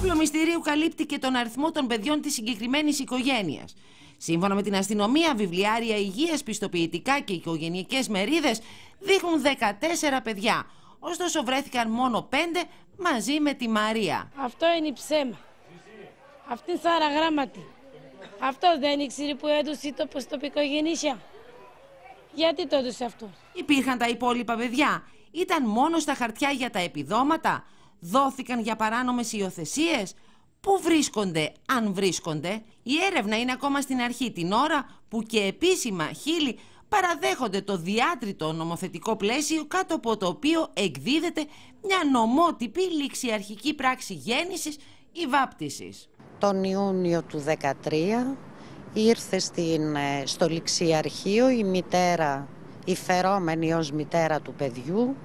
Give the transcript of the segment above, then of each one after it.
Όπλο μυστηρίου καλύπτει και τον αριθμό των παιδιών της συγκεκριμένης οικογένειας. Σύμφωνα με την αστυνομία, βιβλιάρια υγείας, πιστοποιητικά και οικογενειακές μερίδες δείχνουν 14 παιδιά. Ωστόσο βρέθηκαν μόνο 5 μαζί με τη Μαρία. Αυτό είναι ψέμα. Αυτή είναι 40 γράμματι. Αυτό δεν ήξερε που έδωσε το πιστοποιητικό. Γιατί το έδωσε αυτό? Υπήρχαν τα υπόλοιπα παιδιά. Ήταν μόνο στα χαρτιά για τα επιδόματα. Δόθηκαν για παράνομες υιοθεσίες. Πού βρίσκονται, αν βρίσκονται? Η έρευνα είναι ακόμα στην αρχή, την ώρα που και επίσημα χείλη παραδέχονται το διάτριτο νομοθετικό πλαίσιο κάτω από το οποίο εκδίδεται μια νομότυπη ληξιαρχική πράξη γέννησης ή βάπτισης. Τον Ιούνιο του 2013 ήρθε στο ληξιαρχείο η μητέρα, η φερόμενη ως μητέρα του παιδιού,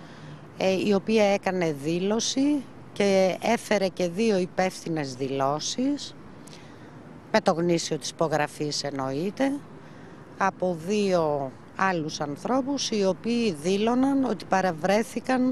η οποία έκανε δήλωση και έφερε και 2 υπεύθυνες δηλώσεις, με το γνήσιο της υπογραφής εννοείται, από 2 άλλους ανθρώπους οι οποίοι δήλωναν ότι παραβρέθηκαν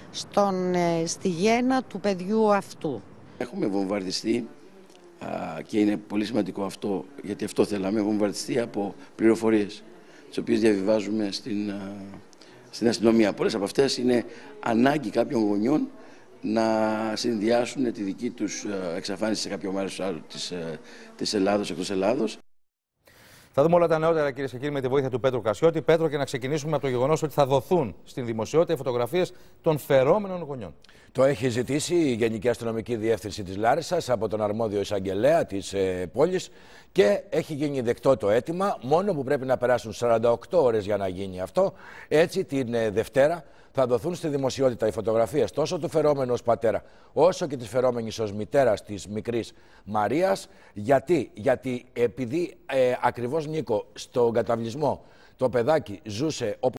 στη γέννα του παιδιού αυτού. Έχουμε βομβαρδιστεί και είναι πολύ σημαντικό αυτό, γιατί αυτό θέλαμε, βομβαρδιστεί από πληροφορίες τις οποίες διαβιβάζουμε στην αστυνομία. Πολλές από αυτές είναι ανάγκη κάποιων γονιών να συνδυάσουν τη δική τους εξαφάνιση σε κάποιο μέρος της Ελλάδος, εκτός Ελλάδος. Θα δούμε όλα τα νεότερα, κυρίες και κύριοι, με τη βοήθεια του Πέτρου Κασιώτη. Πέτρο, και να ξεκινήσουμε από το γεγονός ότι θα δοθούν στην δημοσιότητα οι φωτογραφίες των φερόμενων γονιών. Το έχει ζητήσει η Γενική Αστυνομική Διεύθυνση της Λάρισσας από τον αρμόδιο εισαγγελέα της πόλης και έχει γίνει δεκτό το αίτημα, μόνο που πρέπει να περάσουν 48 ώρες για να γίνει αυτό. Έτσι, την Δευτέρα θα δοθούν στη δημοσιότητα οι φωτογραφίες τόσο του φερόμενου ως πατέρα, όσο και της φερόμενης ως μητέρας της μικρής Μαρίας. Γιατί επειδή ακριβώς, Νίκο, στον καταβλισμό το παιδάκι ζούσε